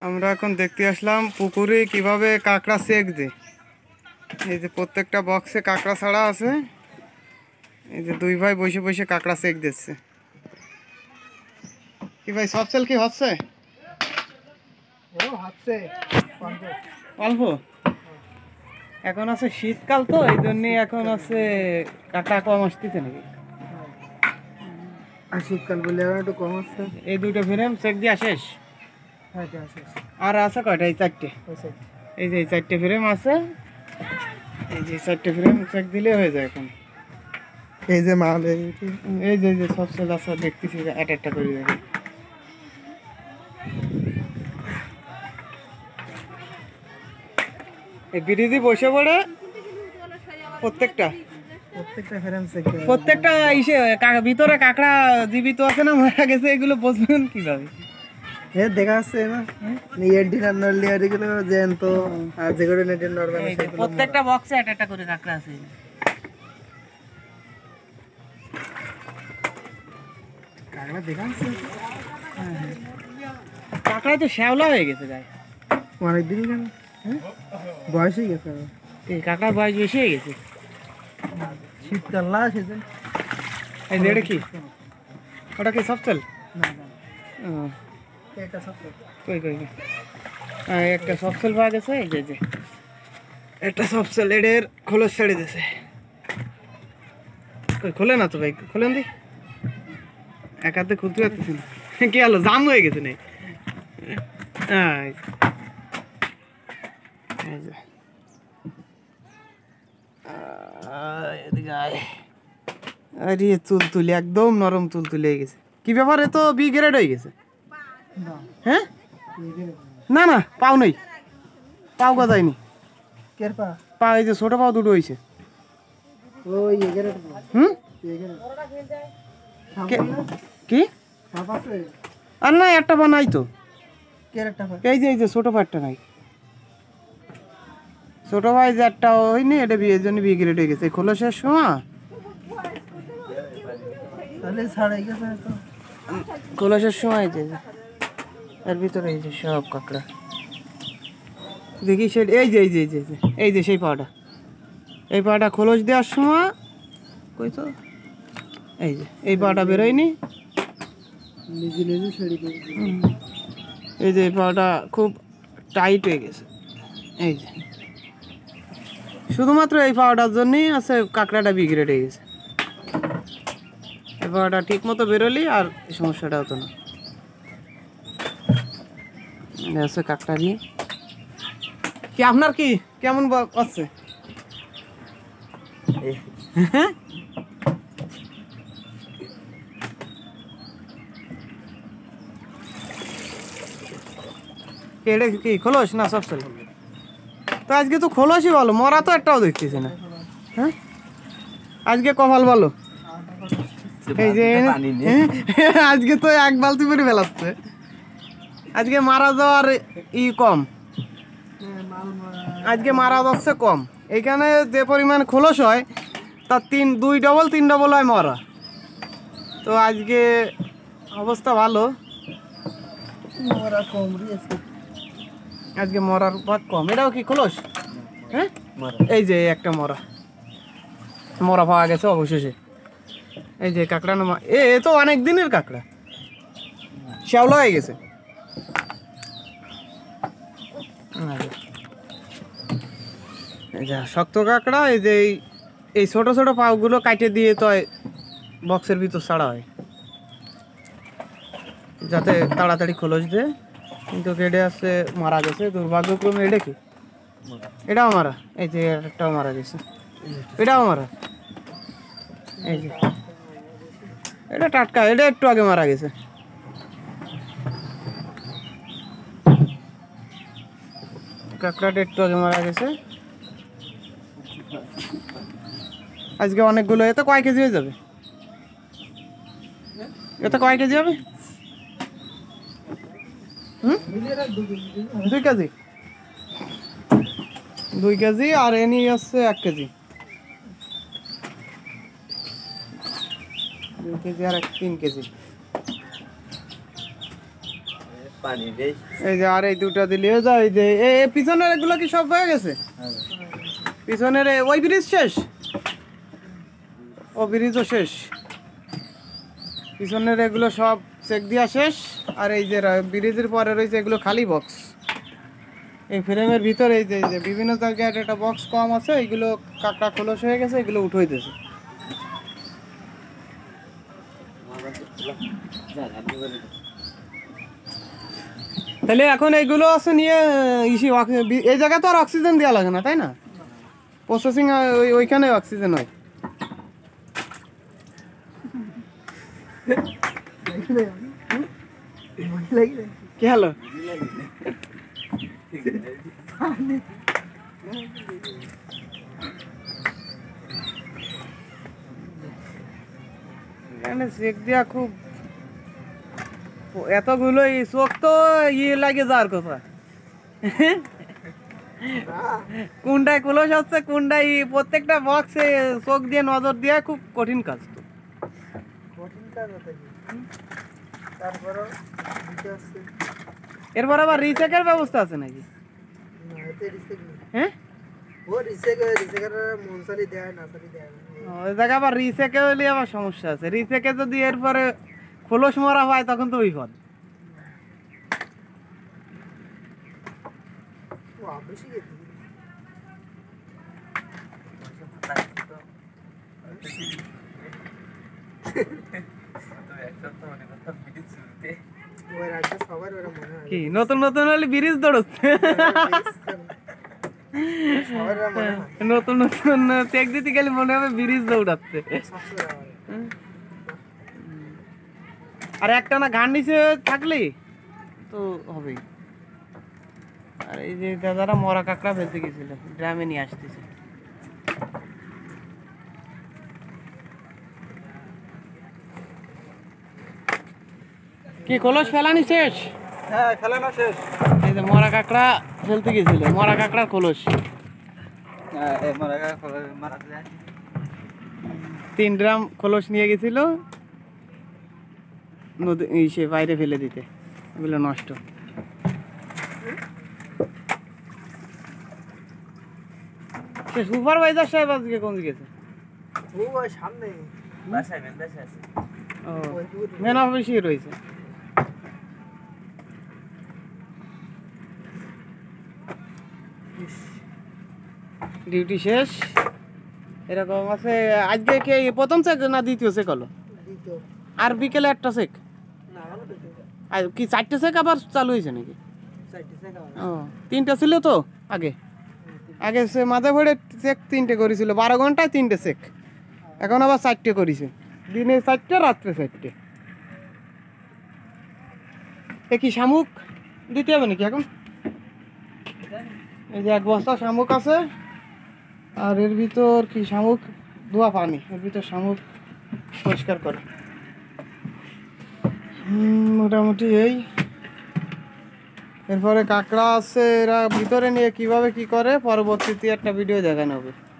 আমরা এখন দেখতে আসলাম পুকুরে কিভাবে কাঁকড়া সেক দেয়। এই যে প্রত্যেকটা বক্সে কাঁকড়া ছাড়া আছে। এই যে দুই ভাই বসে বসে কাঁকড়া সেক দিচ্ছে। কি ভাই সব সেল কি হচ্ছে? অল্প এখন আছে শীতকাল, তো এই জন্য এখন আছে কাঁকড়া কম আসতেছে নাকি? শীতকাল বলে এখন একটু কম আসছে। এই দুটো ফ্রেম সেক দিয়া শেষ। আর আছে কয়টা? এই চারটে। এই যে চারটে ফ্রেম আছে। এই যে চারটে ফ্রেম চেক দিলে হয়ে যায় এখন। এই যে মাল এই যে সব সেল আছে দেখতেছি, একটা করে দেখে। এই বিরিদি বসে পড়ে প্রত্যেকটা ফ্রেম চেক প্রত্যেকটা ইসে ভিতরে কাঁকড়া জীবিত আছে না মারা গেছে এগুলো বুঝবেন কিভাবে? দেখা যাচ্ছে না এন্টিনার নলিয়ার এগুলো জ্যান্ত, আর যেগুলো নেটের নরমাল প্রত্যেকটা বক্সে একটা করে কাঁকড়া আছে। কাঁকড়া দেখা যাচ্ছে। কাঁকড়া তো শ্যাওলা হয়ে গেছে গায়ে অনেকদিন কেন বয়স হয়ে গেছে। এই কাঁকড়ার বয়স বেশি হয়ে গেছে। শীতকাল না সেদিন। এই যে এটা কি? ওটা কি সফটেল? এটা সব কই কই কই? একটা সফটেল পাওয়া গেছে। এই যে একটা সফটেল এর খোলস ছেড়ে দিয়েছে। কই খোলে না তো ভাই, খোলেন দি। এক হাতে খুলতে পারতেছি না। কি হলো, জাম হয়ে গেছে নাকি? এই যে আরে তুলতুলে একদম নরম তুলতুলে হয়ে গেছে। কি ব্যাপার, এ তো বি গ্রেড হয়ে গেছে। হ্যাঁ না না, পাও নেই, পাও গজায়নি। পা এই যে ছোট পাও দুটো হয়েছে। কি আর না, একটা পা নাই তো। এই যে ছোট পাটটা নাই, ছোট ভাই যে একটা হয়নি, এটা বিয়ের জন্য বি গ্রেড হয়ে গেছে। খোলসের সময় খোলসের সময় যে এর ভিতরে এই যে সব কাঁকড়া দেখি। সে এই যে সেই পাটা, এই পাটা খোলস দেওয়ার সময় কই তো এই যে এই পাটা বেরোয়নি। এই যে এই পাটা খুব টাইট হয়ে গেছে। এই যে শুধুমাত্র এই পাওয়াটার জন্যই আছে কাঁকড়াটা বিগ্রেড হয়ে গেছে। এই পাওয়াটা ঠিক মতো বেরোলি আর এই সমস্যাটা হতো না। আছে কাঁকড়া নিয়ে কি আপনার কি কেমন আছে? এটা কি খোলস না সব চলে? তো আজকে তো খোলসই ভালো, মরা তো একটাও দেখতেছি না। হ্যাঁ আজকে কপাল ভালো। এই যে আজকে তো এক বালতি করে বেলাচ্ছে। আজকে মারা যাওয়ার কম, আজকে মারা যাচ্ছে কম। এইখানে যে পরিমাণ খোলস হয় তার 3 ডবল হয় মরা। তো আজকে অবস্থা ভালো, আজকে মরার ভাগ কম। এটাও কি খোলস? হ্যাঁ এই যে একটা মরা পাওয়া গেছে অবশেষে। এই যে কাঁকড়া না, এ তো অনেক দিনের কাঁকড়া, শ্যাওলা হয়ে গেছে। এই যে শক্ত কাঁকড়া। এই যে এই ছোট ছোট পাওগুলো কাটে দিয়ে তো বক্সের ভিতর ছাড়া হয় যাতে তাড়াতাড়ি খোলস দেয়। কিন্তু কেটে আসছে মারা গেছে দুর্ভাগ্যক্রমে। এটা কি? এটাও মারা। এই যে একটাও মারা গেছে, এটাও মারা। এই যে এটা টাটকা, এটা একটু আগে মারা গেছে। কাঁকড়াটা একটু আগে মারা গেছে। আজকে অনেকগুলো। এতে কয় কেজি হয়ে যাবে? এতে কয় কেজি হবে? 2 কেজি। 2 কেজি আর এনি হচ্ছে 1 কেজি। 2 কেজি আর 3 কেজি। এই যে আর এই দুটো দিলেও যায়। এই যে এই পিছনের এগুলো কি সব হয়ে গেছে? পিছনের ওই ব্রিজ শেষ, ও ব্রিজও শেষ, পিছনের এগুলো সব চেক দেওয়া শেষ। আর এই যে ব্রিজের পরে রয়েছে এগুলো খালি বক্স। এই ফ্রেমের ভিতরে এই যে বিভিন্ন জায়গায় একটা বক্স কম আছে, এগুলো কাকড়া খোলস হয়ে গেছে, এগুলো উঠাইতেছে। তাহলে এখন এইগুলো আছে নিয়ে এই জায়গায় তো আর অক্সিজেন দেওয়া লাগে না, তাই না? প্রসেসিং ওইখানে অক্সিজেন হয়। কি হলো? এখানে চেক দেওয়া খুব, এতগুলো চোখ তো লাগে যাওয়ার কথা। কোনটায় ক্লোজ হচ্ছে কোনটায়, প্রত্যেকটা বক্সে চোখ দিয়ে নজর দেওয়া খুব কঠিন কাজ। তো এরপর আবার রিচেকের ব্যবস্থা আছে নাকি? হ্যাঁ, ওই জায়গা আবার রিচেকে হলে আবার সমস্যা আছে। রিচেকে যদি এরপরে খোলস মারা হয় তখন তো বিপদ। কি নতুন নতুন হলে ব্রিজ দৌড়চ্ছে, নতুন নতুন চেক দিতে গেলে মনে হবে ব্রিজ দৌড়াচ্ছে। আর একটা না ঘাট নিচে থাকলে তো হবেই। আর এই যে দাদারা মরা কাঁকড়া ফেলতে গেছিল, ড্রামে নিয়ে আসতেছে। কি কলস ফেলানি শেষ? হ্যাঁ, ফেলানো শেষ। এই যে মরা কাঁকড়া ফেলতে গেছিল, মরা কাঁকড়ার কলস। 3 ড্রাম কলস নিয়ে গেছিল নদী, সে বাইরে ফেলে দিতে, এগুলো নষ্ট। সুপারভাইজার সাহেব আজকে কোন গেছে? সামনে মেন অফিসে রয়েছে। ডিউটি শেষ। এরকম আছে আজকে কে প্রথম চেক না দ্বিতীয় চেক হলো? আর বিকেলে একটা চেক, আর কি 4টে চেক আবার চালু হয়েছে নাকি? ও 3টা ছিল তো আগে, আগে সে মাঝে ভরে চেক 3টে করেছিল, 12 ঘন্টায় 3টে চেক। এখন আবার 4টে করেছে, দিনে 4টে রাত্রে 4টে। এ কি শামুক দিতে হবে নাকি এখন? এই যে 1 বস্তা শামুক আছে, আর এর ভিতর কি শামুক ধোয়া পানি, এর ভিতর শামুক পরিষ্কার করে। মোটামুটি এই। এরপরে কাঁকড়া আছে, এরা ভিতরে নিয়ে কিভাবে কি করে পরবর্তীতে একটা ভিডিও দেখানো হবে।